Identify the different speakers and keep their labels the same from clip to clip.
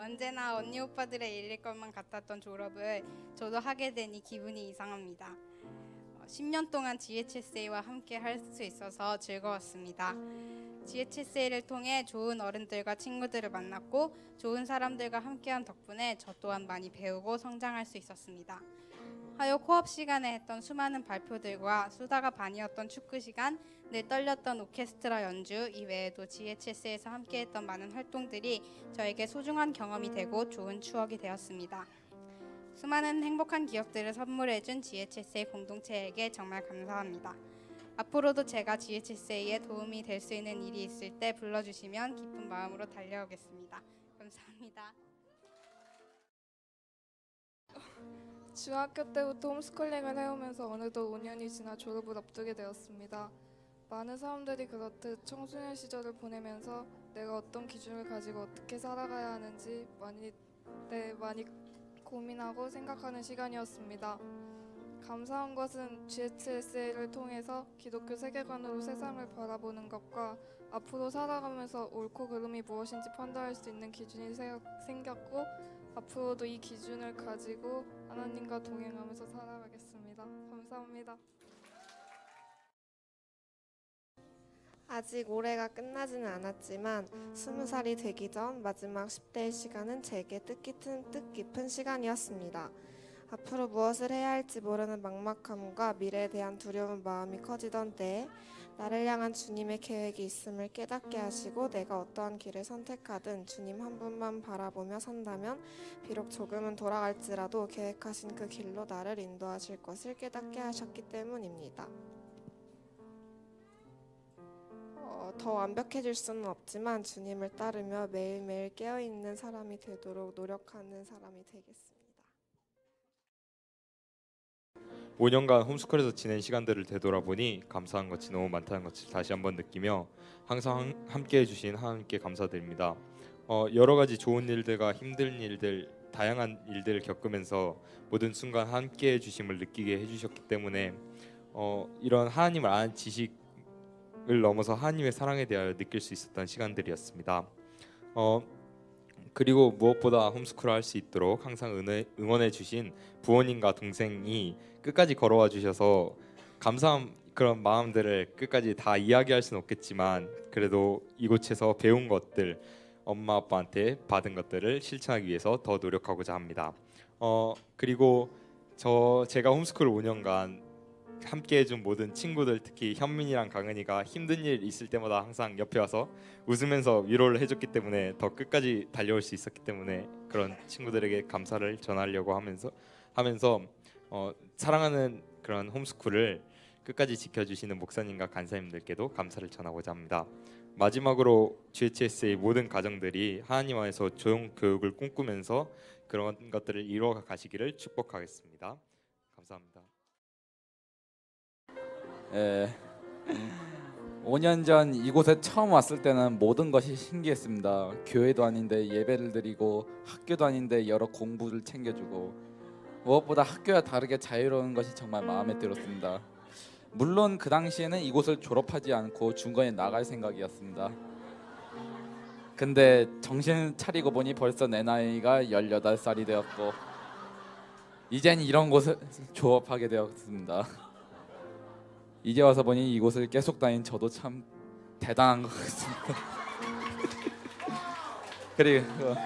Speaker 1: 언제나 언니 오빠들의 일일 것만 같았던 졸업을 저도 하게 되니 기분이 이상합니다. 10년 동안 GHSA와 함께 할 수 있어서 즐거웠습니다. GHSA를 통해 좋은 어른들과 친구들을 만났고 좋은 사람들과 함께한 덕분에 저 또한 많이 배우고 성장할 수 있었습니다. 화요 코업 시간에 했던 수많은 발표들과 수다가 반이었던 축구 시간, 늘 떨렸던 오케스트라 연주, 이외에도 GHS에서 함께했던 많은 활동들이 저에게 소중한 경험이 되고 좋은 추억이 되었습니다. 수많은 행복한 기억들을 선물해준 GHSA 공동체에게 정말 감사합니다. 앞으로도 제가 GHSA에 도움이 될 수 있는 일이 있을 때 불러주시면 기쁜 마음으로 달려오겠습니다. 감사합니다.
Speaker 2: 중학교 때부터 홈스쿨링을 해오면서 어느덧 5년이 지나 졸업을 앞두게 되었습니다. 많은 사람들이 그렇듯 청소년 시절을 보내면서 내가 어떤 기준을 가지고 어떻게 살아가야 하는지 많이 고민하고 생각하는 시간이었습니다. 감사한 것은 GHSA를 통해서 기독교 세계관으로 세상을 바라보는 것과 앞으로 살아가면서 옳고 그름이 무엇인지 판단할 수 있는 기준이 생겼고 앞으로도 이 기준을 가지고 하나님과 동행하면서 살아가겠습니다. 감사합니다.
Speaker 3: 아직 올해가 끝나지는 않았지만 20살이 되기 전 마지막 10대의 시간은 제게 뜻깊은 시간이었습니다. 앞으로 무엇을 해야 할지 모르는 막막함과 미래에 대한 두려운 마음이 커지던 때에 나를 향한 주님의 계획이 있음을 깨닫게 하시고 내가 어떠한 길을 선택하든 주님 한 분만 바라보며 산다면 비록 조금은 돌아갈지라도 계획하신 그 길로 나를 인도하실 것을 깨닫게 하셨기 때문입니다. 더 완벽해질 수는 없지만 주님을 따르며 매일매일 깨어있는 사람이 되도록 노력하는 사람이 되겠습니다.
Speaker 4: 5년간 홈스쿨에서 지낸 시간들을 되돌아보니 감사한 것이 너무 많다는 것을 다시 한번 느끼며 항상 함께해 주신 하나님께 감사드립니다. 여러 가지 좋은 일들과 힘든 일들, 다양한 일들을 겪으면서 모든 순간 함께해 주심을 느끼게 해주셨기 때문에 이런 하나님을 아는 지식을 넘어서 하나님의 사랑에 대하여 느낄 수 있었던 시간들이었습니다. 그리고 무엇보다 홈스쿨을 할 수 있도록 항상 응원해 주신 부모님과 동생이 끝까지 걸어와 주셔서 감사한 그런 마음들을 끝까지 다 이야기할 수는 없겠지만 그래도 이곳에서 배운 것들, 엄마 아빠한테 받은 것들을 실천하기 위해서 더 노력하고자 합니다. 그리고 제가 홈스쿨 5년간 함께 해준 모든 친구들, 특히 현민이랑 강은이가 힘든 일 있을 때마다 항상 옆에 와서 웃으면서 위로를 해줬기 때문에 더 끝까지 달려올 수 있었기 때문에 그런 친구들에게 감사를 전하려고 하면서 사랑하는 그런 홈스쿨을 끝까지 지켜주시는 목사님과 간사님들께도 감사를 전하고자 합니다. 마지막으로 GHSA 모든 가정들이 하나님 안에서 좋은 교육을 꿈꾸면서 그런 것들을 이루어 가시기를 축복하겠습니다. 감사합니다.
Speaker 5: 5년 전 이곳에 처음 왔을 때는 모든 것이 신기했습니다. 교회도 아닌데 예배를 드리고 학교도 아닌데 여러 공부를 챙겨주고 무엇보다 학교와 다르게 자유로운 것이 정말 마음에 들었습니다. 물론 그 당시에는 이곳을 졸업하지 않고 중간에 나갈 생각이었습니다. 근데 정신 차리고 보니 벌써 내 나이가 18살이 되었고 이젠 이런 곳을 졸업하게 되었습니다. 이제 와서 보니 이곳을 계속 다닌 저도 참 대단한 것 같습니다. 그리고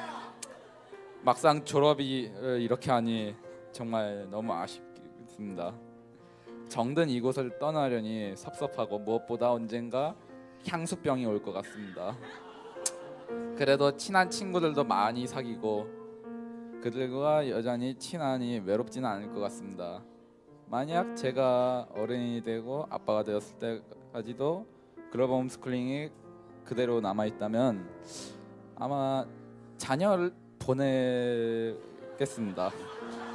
Speaker 5: 막상 졸업이 이렇게 하니 정말 너무 아쉽습니다. 정든 이곳을 떠나려니 섭섭하고 무엇보다 언젠가 향수병이 올 것 같습니다. 그래도 친한 친구들도 많이 사귀고 그들과 여전히 친하니 외롭지는 않을 것 같습니다. 만약 제가 어른이 되고 아빠가 되었을 때까지도 글로벌 홈스쿨링이 그대로 남아있다면 아마 자녀를 보내겠습니다.